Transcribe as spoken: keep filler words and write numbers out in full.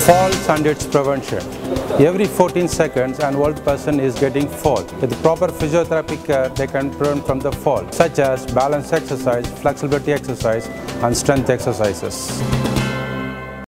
Falls and its prevention. Every fourteen seconds, an old person is getting fall. With proper physiotherapy care, they can prevent from the fall, such as balance exercise, flexibility exercise, and strength exercises.